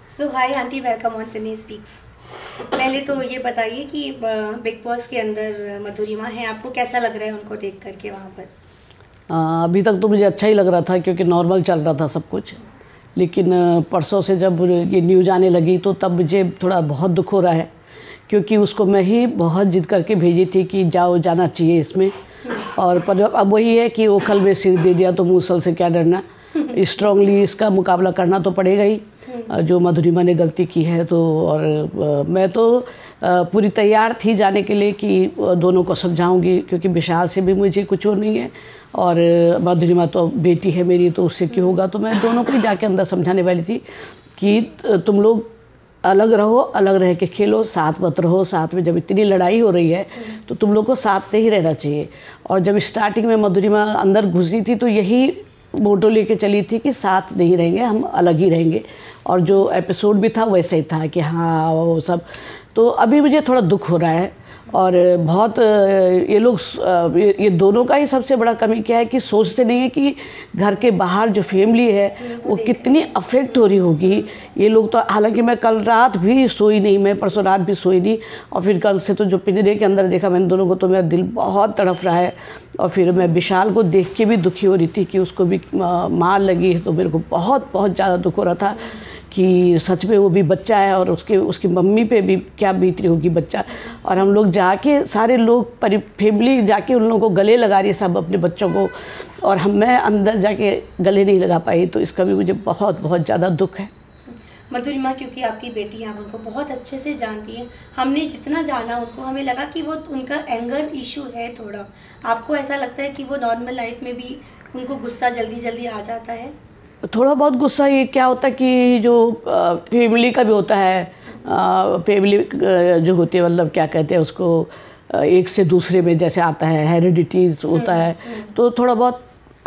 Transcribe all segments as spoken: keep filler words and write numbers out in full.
So hi aunty, welcome on सिनी speaks. पहले तो ये बताइए कि बिग बॉस के अंदर मधुरिमा है, आपको कैसा लग रहा है उनको देख करके वहाँ पर? आ, अभी तक तो मुझे अच्छा ही लग रहा था क्योंकि नॉर्मल चल रहा था सब कुछ। लेकिन परसों से जब ये न्यूज़ आने लगी तो तब मुझे थोड़ा बहुत दुख हो रहा है, क्योंकि उसको मैं ही बहुत जिद करके भेजी थी कि जाओ, जाना चाहिए इसमें। और पर अब वही है कि ओखल में सिर दे दिया तो मूसल से क्या डरना। स्ट्रांगली इसका मुकाबला करना तो पड़ेगा ही, जो मधुरिमा ने गलती की है तो। और मैं तो पूरी तैयार थी जाने के लिए कि दोनों को समझाऊंगी, क्योंकि विशाल से भी मुझे कुछ और नहीं है और मधुरिमा तो बेटी है मेरी, तो उससे क्यों होगा। तो मैं दोनों को ही जाके अंदर समझाने वाली थी कि तुम लोग अलग रहो, अलग रह के खेलो, साथ मत रहो। साथ में जब इतनी लड़ाई हो रही है तो तुम लोग को साथ में ही रहना चाहिए। और जब स्टार्टिंग में मधुरिमा अंदर घुसी थी तो यही मोटो लेके चली थी कि साथ नहीं रहेंगे, हम अलग ही रहेंगे। और जो एपिसोड भी था वैसे ही था कि हाँ वो सब। तो अभी मुझे थोड़ा दुख हो रहा है। और बहुत ये लोग, ये दोनों का ही सबसे बड़ा कमी क्या है कि सोचते नहीं है कि घर के बाहर जो फैमिली है वो कितनी अफेक्ट हो रही होगी। ये लोग तो, हालांकि मैं कल रात भी सोई नहीं, मैं परसों रात भी सोई नहीं। और फिर कल से तो जो पिंजरे के अंदर देखा मैंने दोनों को, तो मेरा दिल बहुत तड़प रहा है। और फिर मैं विशाल को देख के भी दुखी हो रही थी कि उसको भी मार लगी है, तो मेरे को बहुत बहुत ज़्यादा दुख हो रहा था कि सच में वो भी बच्चा है और उसके उसकी मम्मी पे भी क्या बीत रही होगी बच्चा। और हम लोग जाके सारे लोग परि फैमिली जाके उन लोगों को गले लगा रही है सब अपने बच्चों को, और हम मैं अंदर जाके गले नहीं लगा पाई। तो इसका भी मुझे बहुत बहुत ज़्यादा दुख है। मधुरिमा क्योंकि आपकी बेटी है, आप उनको बहुत अच्छे से जानती हैं। हमने जितना जाना उनको, हमें लगा कि वो उनका एंगर इशू है थोड़ा। आपको ऐसा लगता है कि वो नॉर्मल लाइफ में भी उनको गुस्सा जल्दी जल्दी आ जाता है? थोड़ा बहुत गुस्सा ये क्या होता है कि जो फैमिली का भी होता है, फैमिली जो होती है, मतलब क्या कहते हैं उसको, एक से दूसरे में जैसे आता है, हेरिडिटीज होता है, तो थोड़ा बहुत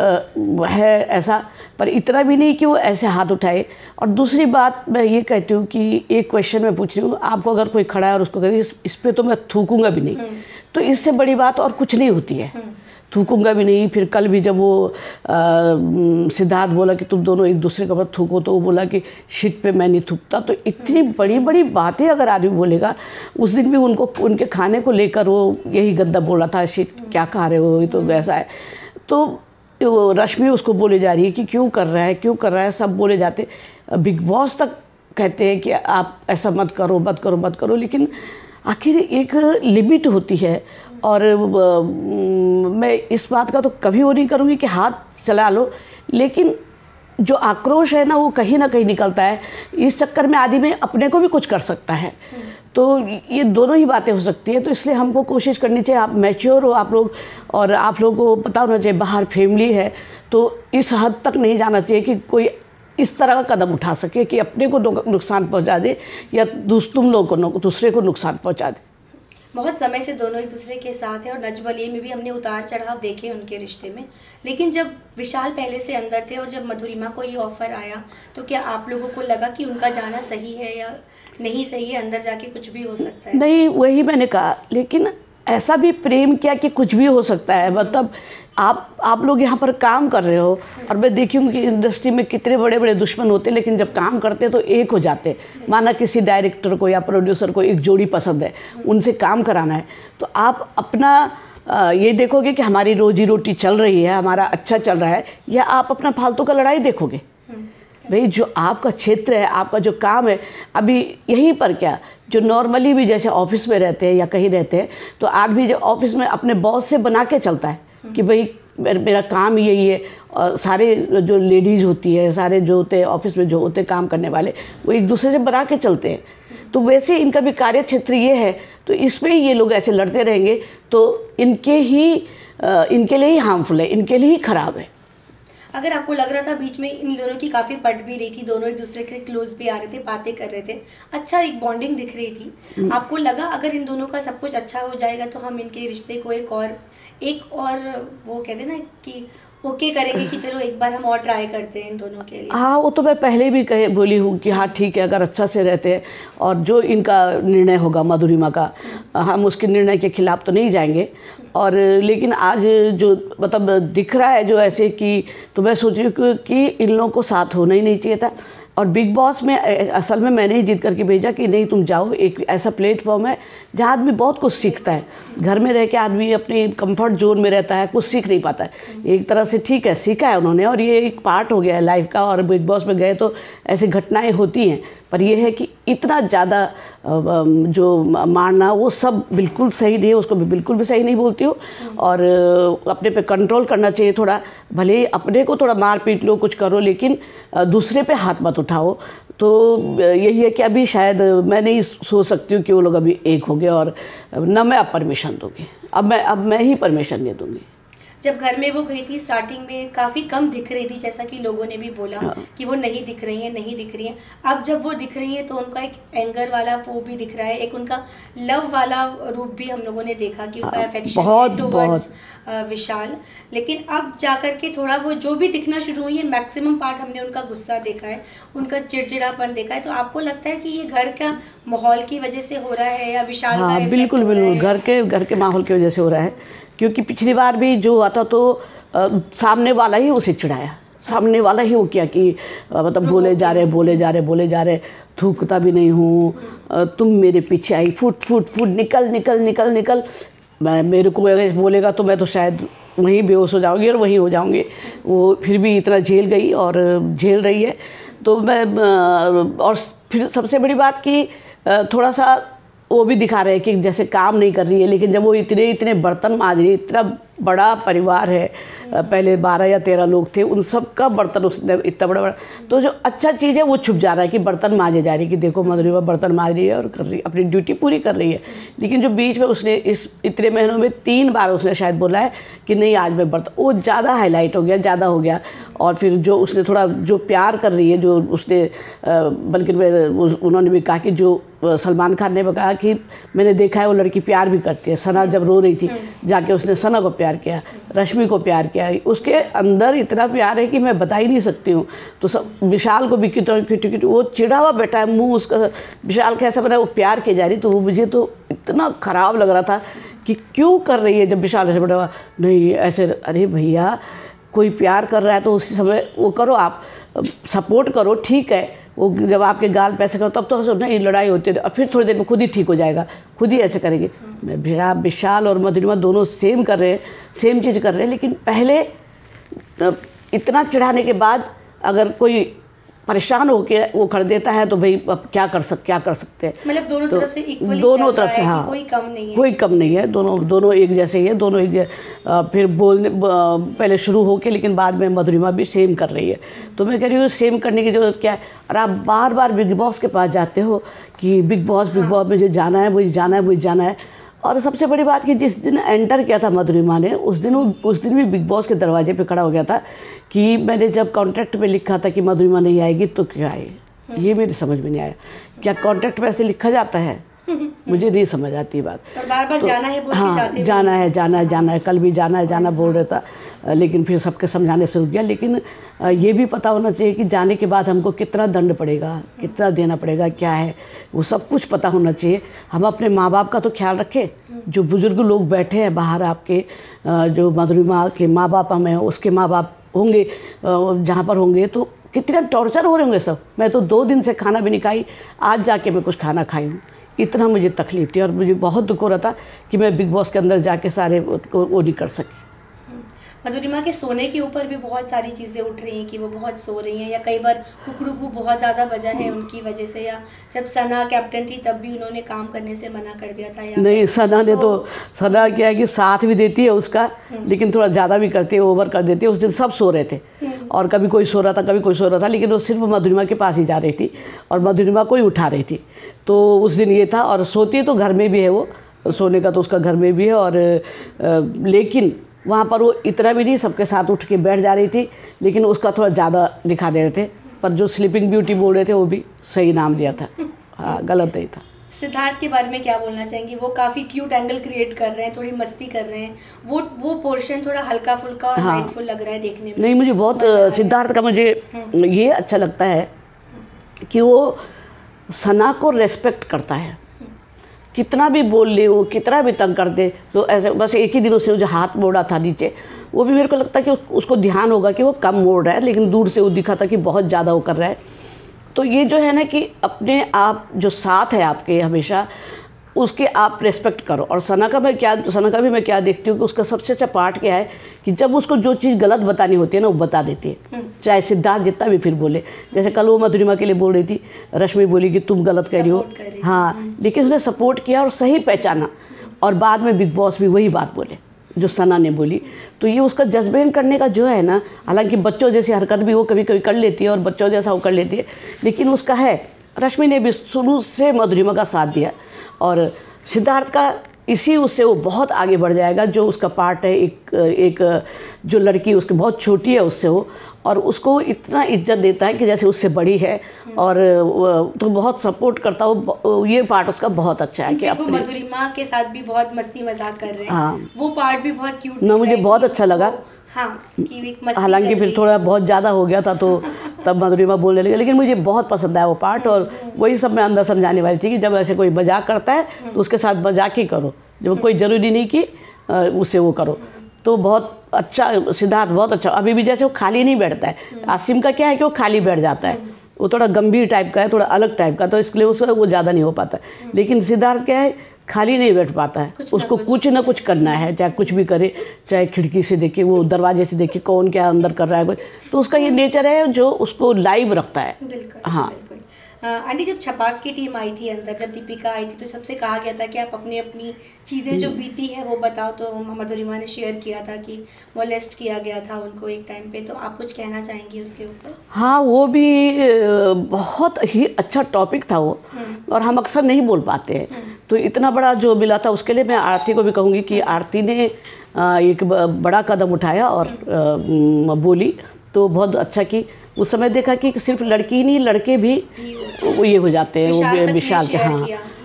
है ऐसा। पर इतना भी नहीं कि वो ऐसे हाथ उठाए। और दूसरी बात मैं ये कहती हूँ कि एक क्वेश्चन मैं पूछ रही हूँ आपको, अगर कोई खड़ा है और उसको कहती इस, इस पर तो मैं थूकूंगा भी नहीं, तो इससे बड़ी बात और कुछ नहीं होती है। थूकूंगा भी नहीं। फिर कल भी जब वो सिद्धार्थ बोला कि तुम दोनों एक दूसरे के ऊपर थूको, तो वो बोला कि शिट पे मैं नहीं थूकता। तो इतनी बड़ी बड़ी बातें अगर आदमी बोलेगा, उस दिन भी उनको उनके खाने को लेकर वो यही गंदा बोला था, शिट क्या खा रहे हो, ये तो वैसा है। तो रश्मि उसको बोले जा रही है कि क्यों कर रहा है, क्यों कर रहा है, सब बोले जाते। बिग बॉस तक कहते हैं कि आप ऐसा मत करो, मत करो, मत करो। लेकिन आखिर एक लिमिट होती है। और मैं इस बात का तो कभी वो नहीं करूँगी कि हाथ चला लो, लेकिन जो आक्रोश है ना वो कहीं ना कहीं निकलता है। इस चक्कर में आदमी अपने को भी कुछ कर सकता है। तो ये दोनों ही बातें हो सकती हैं। तो इसलिए हमको कोशिश करनी चाहिए, आप मैच्योर हो आप लोग, और आप लोगों को पता होना चाहिए बाहर फैमिली है, तो इस हद तक नहीं जाना चाहिए कि कोई इस तरह का कदम उठा सके कि अपने को नुकसान पहुंचा दे या तुम लोग को दूसरे को नुकसान पहुंचा दे। बहुत समय से दोनों एक दूसरे के साथ हैं और नच बलिए में भी हमने उतार चढ़ाव देखे उनके रिश्ते में। लेकिन जब विशाल पहले से अंदर थे और जब मधुरिमा को ये ऑफर आया, तो क्या आप लोगों को लगा कि उनका जाना सही है या नहीं सही है? अंदर जाके कुछ भी हो सकता है। नहीं, वही मैंने कहा। लेकिन ऐसा भी प्रेम क्या कि कुछ भी हो सकता है। मतलब आप आप लोग यहाँ पर काम कर रहे हो, और मैं देखी हूँ कि इंडस्ट्री में कितने बड़े बड़े दुश्मन होते हैं, लेकिन जब काम करते तो एक हो जाते। माना किसी डायरेक्टर को या प्रोड्यूसर को एक जोड़ी पसंद है, उनसे काम कराना है, तो आप अपना ये देखोगे कि हमारी रोजी रोटी चल रही है, हमारा अच्छा चल रहा है, या आप अपना फालतू का लड़ाई देखोगे। भाई जो आपका क्षेत्र है, आपका जो काम है, अभी यहीं पर क्या, जो नॉर्मली भी जैसे ऑफिस में रहते हैं या कहीं रहते हैं, तो आदमी जो ऑफिस में अपने बॉस से बना के चलता है कि भाई मेरा काम यही है। और सारे जो लेडीज़ होती है, सारे जो होते हैं ऑफिस में जो होते हैं काम करने वाले, वो एक दूसरे से बना के चलते हैं। तो वैसे इनका भी कार्य क्षेत्र ये है, तो इसमें ही ये लोग ऐसे लड़ते रहेंगे तो इनके ही इनके लिए ही हार्मफुल है, इनके लिए ही ख़राब है। अगर आपको लग रहा था बीच में इन दोनों की काफ़ी पट भी रही थी, दोनों एक दूसरे के क्लोज भी आ रहे थे, बातें कर रहे थे, अच्छा एक बॉन्डिंग दिख रही थी, आपको लगा अगर इन दोनों का सब कुछ अच्छा हो जाएगा तो हम इनके रिश्ते को एक और एक और वो कहते हैं ना कि ओके करेंगे कि चलो एक बार हम और ट्राई करते हैं इन दोनों के लिए? हाँ, वो तो मैं पहले भी कहे बोली हूँ कि हाँ ठीक है, अगर अच्छा से रहते हैं और जो इनका निर्णय होगा मधुरिमा का, हम उसके निर्णय के खिलाफ तो नहीं जाएंगे। और लेकिन आज जो मतलब दिख रहा है जो ऐसे कि, तो मैं सोच रही हूँ कि इन लोगों को साथ होना ही नहीं चाहिए था। और बिग बॉस में असल में मैंने ही जीत करके भेजा कि नहीं तुम जाओ, एक ऐसा प्लेटफॉर्म है जहाँ आदमी बहुत कुछ सीखता है। घर में रह के आदमी अपने कंफर्ट जोन में रहता है, कुछ सीख नहीं पाता है। एक तरह से ठीक है, सीखा है उन्होंने और ये एक पार्ट हो गया है लाइफ का, और बिग बॉस में गए तो ऐसी घटनाएं होती हैं। पर यह है कि इतना ज़्यादा जो मारना वो सब बिल्कुल सही नहीं है, उसको मैं बिल्कुल भी सही नहीं बोलती हूँ। और अपने पे कंट्रोल करना चाहिए थोड़ा, भले ही अपने को थोड़ा मार पीट लो, कुछ करो, लेकिन दूसरे पे हाथ मत उठाओ। तो यही है कि अभी शायद मैं नहीं सोच सकती हूँ कि वो लोग अभी एक हो गए, और न मैं अब परमिशन दूँगी, अब मैं अब मैं ही परमिशन नहीं दूँगी। जब घर में वो गई थी स्टार्टिंग में काफ़ी कम दिख रही थी, जैसा कि लोगों ने भी बोला हाँ। कि वो नहीं दिख रही हैं नहीं दिख रही हैं। अब जब वो दिख रही हैं तो उनका एक एंगर वाला वो भी दिख रहा है, एक उनका लव वाला रूप भी हम लोगों ने देखा कि उनका अफेक्शन बहुत टुवर्ड्स विशाल। लेकिन अब जाकर के थोड़ा वो जो भी दिखना शुरू हुई है, मैक्सिमम पार्ट हमने उनका गुस्सा देखा है, उनका चिड़चिड़ापन देखा है। तो आपको लगता है कि ये घर का माहौल की वजह से हो रहा है या विशाल हाँ, का बिल्कुल बिल्कुल घर के घर के माहौल की वजह से हो रहा है। क्योंकि पिछली बार भी जो हुआ था तो आ, सामने वाला ही उसे चिढ़ाया, सामने वाला ही वो किया कि मतलब बोले जा रहे बोले जा रहे बोले जा रहे थूकता भी नहीं हूँ, तुम मेरे पीछे आई, फुट फुट फुट निकल निकल निकल निकल। मैं मेरे को अगर बोलेगा तो मैं तो शायद वहीं बेहोश हो जाऊँगी और वहीं हो जाऊँगी। वो फिर भी इतना झेल गई और झेल रही है। तो मैं और फिर सबसे बड़ी बात कि थोड़ा सा वो भी दिखा रहे हैं कि जैसे काम नहीं कर रही है, लेकिन जब वो इतने इतने बर्तन मांज रही है, इतना बड़ा परिवार है, पहले बारह या तेरह लोग थे, उन सब का बर्तन उसने इतना बड़ा बड़ा, तो जो अच्छा चीज़ है वो छुप जा रहा है कि बर्तन मांजे जा रही है कि देखो मधुरिमा बर्तन मांज रही है और कर रही है, अपनी ड्यूटी पूरी कर रही है। लेकिन जो बीच में उसने इस इतने महीनों में तीन बार उसने शायद बोला है कि नहीं आज मैं बर्तन, वो ज़्यादा हाईलाइट हो गया, ज़्यादा हो गया। और फिर जो उसने थोड़ा जो प्यार कर रही है, जो उसने बल्कि उन्होंने भी कहा कि जो सलमान खान ने कहा कि मैंने देखा है वो लड़की प्यार भी करती है। सना जब रो रही थी जाके उसने सना को प्यार किया, रश्मि को प्यार किया, उसके अंदर इतना प्यार है कि मैं बता ही नहीं सकती हूँ। तो सब विशाल को भी किट वो चिढ़ा हुआ बैठा है, मुंह उसका विशाल कैसा बना, वो प्यार किए जा रही। तो वो मुझे तो इतना ख़राब लग रहा था कि क्यों कर रही है। जब विशाल ऐसे बैठा हुआ नहीं ऐसे, अरे भैया कोई प्यार कर रहा है तो उसी समय वो करो, आप सपोर्ट करो, ठीक है। वो जब आपके गाल पैसे करो तब तो नहीं लड़ाई होती है और फिर थोड़ी देर में खुद ही ठीक हो जाएगा, खुद ही ऐसे करेंगे। विशाल और मधुरिमा दोनों सेम कर रहे हैं, सेम चीज़ कर रहे हैं, लेकिन पहले इतना चिढ़ाने के बाद अगर कोई परेशान होके वो कर देता है तो भाई अब क्या कर सक क्या कर सकते हैं। मतलब दोनों तो तरफ से इक्वली दोनों तरफ से हाँ, कोई कम नहीं है, कोई कम नहीं है, दोनों दोनों एक जैसे ही है, दोनों एक आ, फिर बोलने पहले शुरू होके लेकिन बाद में मधुरिमा भी सेम कर रही है। तो मैं कह रही हूँ सेम करने की ज़रूरत क्या है। और आप बार बार बिग बॉस के पास जाते हो कि बिग बॉस बिग बॉस मुझे जाना है, मुझे जाना है, मुझे जाना है। और सबसे बड़ी बात कि जिस दिन एंटर किया था मधुरिमा ने, उस दिन वो उस दिन भी बिग बॉस के दरवाजे पे खड़ा हो गया था कि मैंने जब कॉन्ट्रैक्ट में लिखा था कि मधुरिमा नहीं आएगी तो क्यों आए, ये मेरी समझ में नहीं आया। क्या कॉन्ट्रैक्ट में ऐसे लिखा जाता है? मुझे नहीं समझ आती बात। और बार बार तो, जाना है बोल हाँ, के जाते जाना है जाना है जाना है कल भी जाना है जाना बोल रहा था, लेकिन फिर सबके समझाने से रुक गया। लेकिन ये भी पता होना चाहिए कि जाने के बाद हमको कितना दंड पड़ेगा, कितना देना पड़ेगा, क्या है वो सब कुछ पता होना चाहिए। हम अपने माँ बाप का तो ख्याल रखें, जो बुज़ुर्ग लोग बैठे हैं बाहर, आपके जो मधुरिमा के माँ बाप हमें उसके माँ बाप होंगे जहाँ पर होंगे, तो कितना टॉर्चर हो रहे होंगे सब। मैं तो दो दिन से खाना भी नहीं खाई, आज जाके मैं कुछ खाना खाई हूँ, इतना मुझे तकलीफ थी। और मुझे बहुत दुख हो रहा था कि मैं बिग बॉस के अंदर जाके सारे वो वो नहीं कर सकी। मधुरिमा के सोने के ऊपर भी बहुत सारी चीज़ें उठ रही हैं कि वो बहुत सो रही हैं, या कई बार कुकड़ू बहुत ज़्यादा बजा है उनकी वजह से, या जब सना कैप्टन थी तब भी उन्होंने काम करने से मना कर दिया था। या नहीं, सना ने तो, तो सना क्या है कि साथ भी देती है उसका, लेकिन थोड़ा ज़्यादा भी करती है, ओवर कर देती है। उस दिन सब सो रहे थे और कभी कोई सो रहा था कभी कोई सो रहा था, लेकिन वो सिर्फ मधुरिमा के पास ही जा रही थी और मधुरिमा को ही उठा रही थी। तो उस दिन ये था। और सोती तो घर में भी है, वो सोने का तो उसका घर में भी है। और लेकिन वहाँ पर वो इतना भी नहीं, सबके साथ उठ के बैठ जा रही थी, लेकिन उसका थोड़ा ज़्यादा दिखा दे रहे थे। पर जो स्लीपिंग ब्यूटी बोल रहे थे वो भी सही नाम दिया था, हाँ गलत नहीं था। सिद्धार्थ के बारे में क्या बोलना चाहेंगी? वो काफ़ी क्यूट एंगल क्रिएट कर रहे हैं, थोड़ी मस्ती कर रहे हैं, वो वो पोर्शन थोड़ा हल्का फुल्का और हाँ, लाइटफुल लग रहा है देखने में। नहीं, मुझे बहुत सिद्धार्थ का मुझे ये अच्छा लगता है कि वो सना को रेस्पेक्ट करता है। कितना भी बोल ले, वो कितना भी तंग कर दे, तो ऐसे बस एक ही दिन उसने जो हाथ मोड़ा था नीचे, वो भी मेरे को लगता है कि उसको ध्यान होगा कि वो कम मोड़ रहा है, लेकिन दूर से वो दिखा था कि बहुत ज़्यादा वो कर रहा है। तो ये जो है ना कि अपने आप जो साथ है आपके हमेशा, उसके आप रेस्पेक्ट करो। और सना का मैं क्या सना का भी मैं क्या देखती हूँ कि उसका सबसे अच्छा पार्ट क्या है कि जब उसको जो चीज़ गलत बतानी होती है ना वो बता देती है, चाहे सिद्धार्थ जितना भी फिर बोले। जैसे कल वो मधुरिमा के लिए बोल रही थी, रश्मि बोली कि तुम गलत कह रही हो, हाँ, लेकिन उसने सपोर्ट किया और सही पहचाना। और बाद में बिग बॉस भी वही बात बोले जो सना ने बोली। तो ये उसका जज्बेंट करने का जो है ना, हालांकि बच्चों जैसी हरकत भी वो कभी कभी कर लेती है और बच्चों जैसा वो कर लेती है, लेकिन उसका है। रश्मि ने भी शुरू से मधुरिमा का साथ दिया और सिद्धार्थ का इसी उससे वो बहुत आगे बढ़ जाएगा। जो उसका पार्ट है, एक एक जो लड़की उसकी बहुत छोटी है उससे वो, और उसको इतना इज्जत देता है कि जैसे उससे बड़ी है, और तो बहुत सपोर्ट करता हो। ये पार्ट उसका बहुत अच्छा है कि अपने मधुरिमा के साथ भी बहुत मस्ती मजाक कर रहे हैं। हाँ, वो पार्ट भी बहुत क्यूट ना, मुझे बहुत अच्छा लगा। हाँ, हालांकि फिर थोड़ा बहुत ज़्यादा हो गया था तो तब मधुरिमा बोलने लगी, लेकिन मुझे बहुत पसंद आया वो पार्ट। और वही सब मैं अंदर समझाने वाली थी कि जब ऐसे कोई मजाक करता है तो उसके साथ मजाक ही करो, जब कोई ज़रूरी नहीं कि उससे वो करो। तो बहुत अच्छा सिद्धार्थ, बहुत अच्छा। अभी भी जैसे वो खाली नहीं बैठता है, आसिम का क्या है कि वो खाली बैठ जाता है, वो थोड़ा गंभीर टाइप का है, थोड़ा अलग टाइप का, तो इसलिए उसका वो ज़्यादा नहीं हो पाता। लेकिन सिद्धार्थ क्या है, खाली नहीं बैठ पाता है, उसको कुछ ना कुछ करना है, चाहे कुछ भी करे, चाहे खिड़की से देखे, वो दरवाजे से देखे कौन क्या अंदर कर रहा है कोई, तो उसका ये नेचर है जो उसको लाइव रखता है। बिल्कुल, हाँ बिल्कुल। आंटी, जब छपाक की टीम आई थी अंदर, जब दीपिका आई थी, तो सबसे कहा गया था कि आप अपनी अपनी चीज़ें जो बीती है वो बताओ। तो मधुरिमा ने शेयर किया था कि मोलेस्ट किया गया था उनको एक टाइम पे, तो आप कुछ कहना चाहेंगी उसके ऊपर? हाँ, वो भी बहुत ही अच्छा टॉपिक था वो, और हम अक्सर नहीं बोल पाते हैं। तो इतना बड़ा जो मिला था उसके लिए मैं आरती को भी कहूँगी कि आरती ने एक बड़ा कदम उठाया और बोली, तो बहुत अच्छा कि उस समय देखा कि सिर्फ लड़की ही नहीं, लड़के भी वो ये हो जाते हैं, वो विशाल के। हाँ,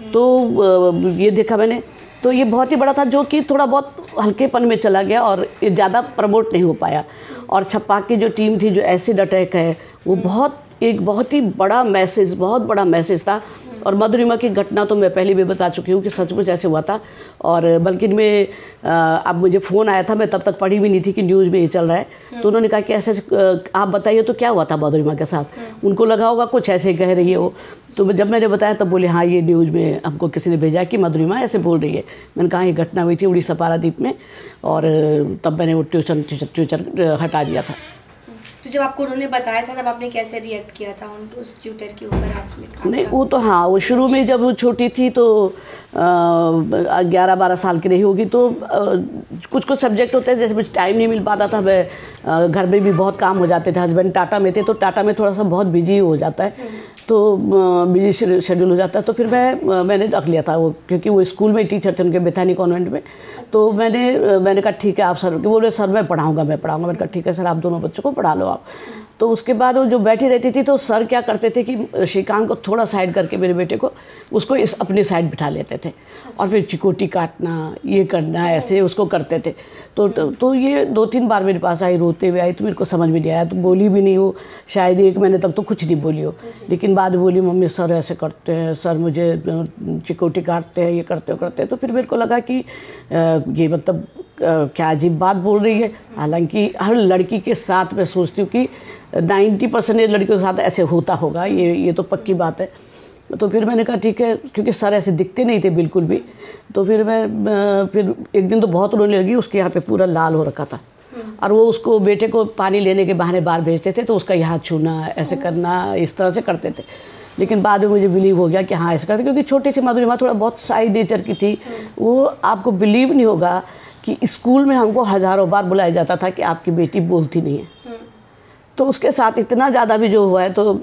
तो ये देखा मैंने, तो ये बहुत ही बड़ा था जो कि थोड़ा बहुत हल्केपन में चला गया और ये ज़्यादा प्रमोट नहीं हो पाया। और छपाक की जो टीम थी, जो एसिड अटैक है, वो बहुत एक बहुत ही बड़ा मैसेज, बहुत बड़ा मैसेज था। और मधुरिमा की घटना तो मैं पहले भी बता चुकी हूँ कि सचमुच ऐसे हुआ था। और बल्कि मैं अब मुझे फ़ोन आया था, मैं तब तक पढ़ी भी नहीं थी कि न्यूज़ में ये चल रहा है, तो उन्होंने कहा कि ऐसे आप बताइए तो क्या हुआ था मधुरिमा के साथ। उनको लगा होगा कुछ ऐसे कह रही है वो, तो जब मैंने बताया तब बोले हाँ ये न्यूज़ में हमको किसी ने भेजा कि मधुरिमा ऐसे बोल रही है। मैंने कहा ये घटना हुई थी उड़ीसा पारादीप में, और तब मैंने वो ट्यूशन ट्यूशन हटा दिया था। तो जब आपको उन्होंने बताया था तब आपने कैसे रिएक्ट किया था उन उस ट्यूटर के ऊपर? आपने नहीं, वो तो हाँ, वो शुरू में जब वो छोटी थी तो ग्यारह बारह साल की रही होगी, तो आ, कुछ कुछ सब्जेक्ट होते हैं जैसे मुझे टाइम नहीं मिल पाता था, मैं घर में भी बहुत काम हो जाते थे, हस्बैंड टाटा में थे, तो टाटा में थोड़ा सा बहुत बिजी हो जाता है, तो बिजी शेड्यूल हो जाता है। तो फिर मैं मैंने रख लिया था वो, क्योंकि वो स्कूल में टीचर थे उनके बेथानी कॉन्वेंट में। तो मैंने मैंने कहा ठीक है आप सर, बोले सर मैं पढ़ाऊँगा मैं पढ़ाऊँगा मैंने कहा ठीक है सर, आप दोनों बच्चों को पढ़ा लो आप। तो उसके बाद वो जो बैठी रहती थी तो सर क्या करते थे कि श्रीकांत को थोड़ा साइड करके मेरे बेटे को उसको इस अपने साइड बिठा लेते थे, और फिर चिकोटी काटना, ये करना, ऐसे उसको करते थे। तो तो, तो ये दो तीन बार मेरे पास आई, रोते हुए आई, तो मेरे को समझ में नहीं आया, तो बोली भी नहीं हो, शायद एक महीने तक तो कुछ नहीं बोली हो। लेकिन बाद में बोली मम्मी सर ऐसे करते हैं, सर मुझे चिकोटी काटते हैं, ये करते हो करते हैं। तो फिर मेरे को लगा कि ये मतलब क्या अजीब बात बोल रही है। हालांकि हर लड़की के साथ मैं सोचती हूँ कि नाइन्टी परसेंट लड़कियों के साथ ऐसे होता होगा, ये ये तो पक्की बात है। तो फिर मैंने कहा ठीक है, क्योंकि सर ऐसे दिखते नहीं थे बिल्कुल भी। तो फिर मैं फिर एक दिन तो बहुत रोने लगी, उसके यहाँ पे पूरा लाल हो रखा था, और वो उसको बेटे को पानी लेने के बहाने बाहर भेजते थे, तो उसका यहाँ छूना, ऐसे करना, इस तरह से करते थे। लेकिन बाद में मुझे बिलीव हो गया कि हाँ ऐसे करते, क्योंकि छोटी सी मधुरिमा थोड़ा बहुत साई नेचर की थी। वो आपको बिलीव नहीं होगा कि स्कूल में हमको हज़ारों बार बुलाया जाता था कि आपकी बेटी बोलती नहीं है, तो उसके साथ इतना ज़्यादा भी जो हुआ है, तो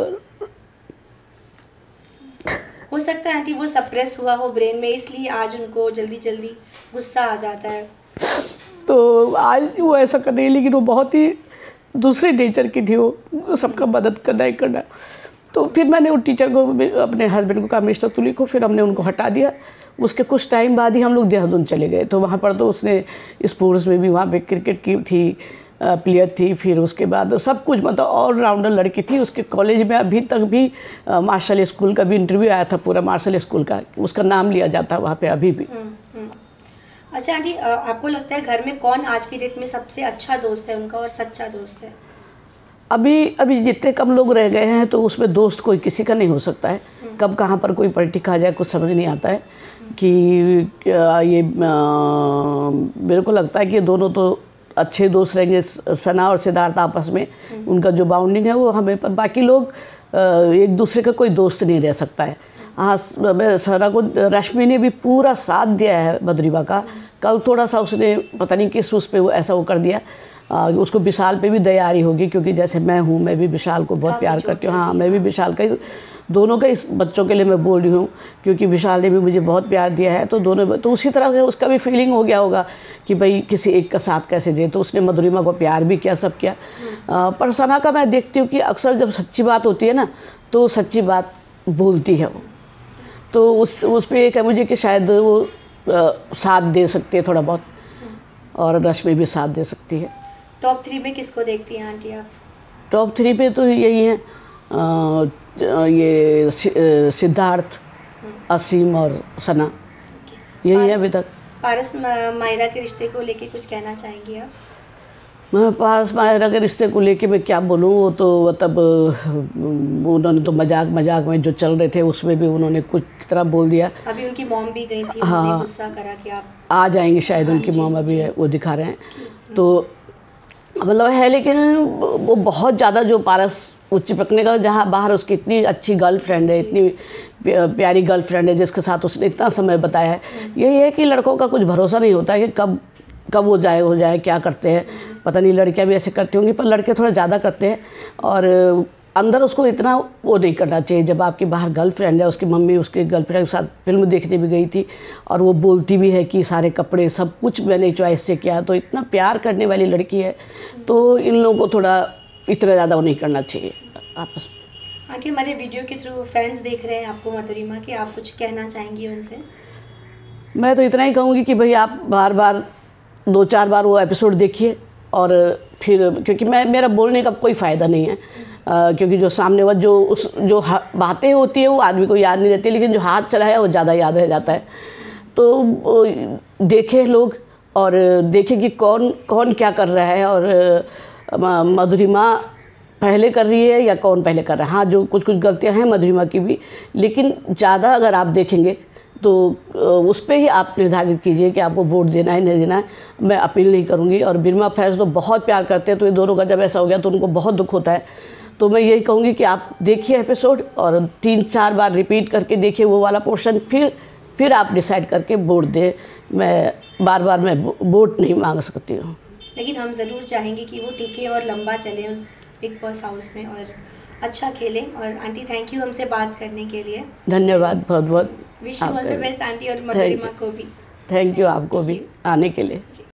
हो सकता है कि वो सप्रेस हुआ हो ब्रेन में, इसलिए आज उनको जल्दी जल्दी गुस्सा आ जाता है। तो आज वो ऐसा कर रही है, लेकिन वो बहुत ही दूसरे नेचर की थी, वो सबका मदद करना ही करना। तो फिर मैंने वो टीचर को, अपने हस्बैंड को कहा मिस्टर तुली को, फिर हमने उनको हटा दिया। उसके कुछ टाइम बाद ही हम लोग देहरादून चले गए, तो वहाँ पर तो उसने स्पोर्ट्स में भी, वहाँ पे क्रिकेट की थी प्लेयर थी, फिर उसके बाद सब कुछ मतलब ऑलराउंडर लड़की थी। उसके कॉलेज में अभी तक भी मार्शल स्कूल का भी इंटरव्यू आया था, पूरा मार्शल स्कूल का, उसका नाम लिया जाता है वहाँ पे अभी भी। अच्छा आंटी, आपको लगता है घर में कौन आज की डेट में सबसे अच्छा दोस्त है उनका और सच्चा दोस्त है? अभी अभी जितने कम लोग रह गए हैं तो उसमें दोस्त कोई किसी का नहीं हो सकता है। कब कहाँ पर कोई पलटी आ जाए कुछ समझ नहीं आता है कि ये आ, मेरे को लगता है कि दोनों तो अच्छे दोस्त रहेंगे, सना और सिद्धार्थ आपस में उनका जो बाउंडिंग है वो हमें, पर बाकी लोग एक दूसरे का कोई दोस्त नहीं रह सकता है। हाँ, सना को रश्मि ने भी पूरा साथ दिया है मधुरिमा का। कल थोड़ा सा उसने पता नहीं किस उस पे वो ऐसा वो कर दिया, आ, उसको विशाल पे भी दया आ रही होगी, क्योंकि जैसे मैं हूँ, मैं भी विशाल को बहुत प्यार करती हूँ। हाँ, मैं भी विशाल का, दोनों का इस बच्चों के लिए मैं बोल रही हूँ, क्योंकि विशाल ने भी मुझे बहुत प्यार दिया है। तो दोनों, तो उसी तरह से उसका भी फीलिंग हो गया होगा कि भाई किसी एक का साथ कैसे दे, तो उसने मधुरिमा को प्यार भी किया, सब किया। आ, पर सना का मैं देखती हूँ कि अक्सर जब सच्ची बात होती है ना तो सच्ची बात बोलती है वो, तो उस उस पर एक है मुझे कि शायद वो आ, साथ दे सकती है थोड़ा बहुत, और रश्मि भी साथ दे सकती है। टॉप थ्री में किसको देखती हैं आंटी आप? टॉप थ्री पे तो यही है, आ, ये सिद्धार्थ, असीम और सना, यही है अभी तक। पारस मायरा के रिश्ते को लेके कुछ कहना चाहेंगी आप? मैं पारस मायरा के रिश्ते को लेके मैं क्या बोलूँ, वो तो मतलब उन्होंने तो मजाक मजाक में जो चल रहे थे उसमें भी उन्होंने कुछ तरह बोल दिया। अभी उनकी मॉम भी गई थी, हाँ, उन्होंने गुस्सा करा कि आप आ जाएंगे शायद। हाँ, उनकी मॉम अभी है, वो दिखा रहे हैं, तो मतलब है। लेकिन वो बहुत ज़्यादा जो पारस वो चिपकने का, जहाँ बाहर उसकी इतनी अच्छी गर्लफ्रेंड है, इतनी प्यारी गर्लफ्रेंड है जिसके साथ उसने इतना समय बताया है। यही है कि लड़कों का कुछ भरोसा नहीं होता है कि कब कब वो जाए हो जाए, क्या करते हैं पता नहीं। लड़कियां भी ऐसे करती होंगी, पर लड़के थोड़ा ज़्यादा करते हैं। और अंदर उसको इतना वो नहीं करना चाहिए। जब आपकी बाहर गर्लफ्रेंड है, उसकी मम्मी उसके गर्लफ्रेंड के साथ फिल्म देखने भी गई थी, और वो बोलती भी है कि सारे कपड़े सब कुछ मैंने चॉइस से किया, तो इतना प्यार करने वाली लड़की है, तो इन लोगों को थोड़ा इतना ज़्यादा वो नहीं करना चाहिए आपस में। आंटी, हमारे वीडियो के थ्रू फैंस देख रहे हैं आपको मधुरिमा के, आप कुछ कहना चाहेंगी उनसे? मैं तो इतना ही कहूँगी कि भाई आप बार बार दो चार बार वो एपिसोड देखिए, और फिर, क्योंकि मैं मेरा बोलने का कोई फ़ायदा नहीं है, आ, क्योंकि जो सामने वाला जो उस जो बातें होती है वो आदमी को याद नहीं रहती, लेकिन जो हाथ चला है वो ज़्यादा याद रह जाता है। तो देखें लोग, और देखें कि कौन कौन क्या कर रहा है, और मधुरिमा पहले कर रही है या कौन पहले कर रहा है। हाँ, जो कुछ कुछ गलतियाँ हैं मधुरिमा की भी, लेकिन ज़्यादा अगर आप देखेंगे तो उस पर ही आप निर्धारित कीजिए कि आपको वोट देना है नहीं देना है। मैं अपील नहीं करूँगी। और बिरमा फैज़ तो बहुत प्यार करते हैं, तो ये दोनों का जब ऐसा हो गया तो उनको बहुत दुख होता है। तो मैं यही कहूँगी कि आप देखिए एपिसोड, और तीन चार बार रिपीट करके देखिए वो वाला पोर्शन, फिर फिर आप डिसाइड करके वोट दें। मैं बार बार मैं वोट नहीं मांग सकती हूँ, लेकिन हम ज़रूर चाहेंगे कि वो टिके और लंबा चले उस बिग बॉस हाउस में, और अच्छा खेलें। और आंटी, थैंक यू हमसे बात करने के लिए। धन्यवाद बहुत बहुत। Wish you all the best aunty, और मधुरिमा को भी थैंक यू आपको भी आने के लिए।